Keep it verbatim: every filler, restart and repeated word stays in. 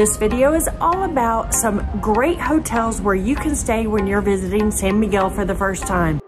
This video is all about some great hotels where you can stay when you're visiting San Miguel for the first time.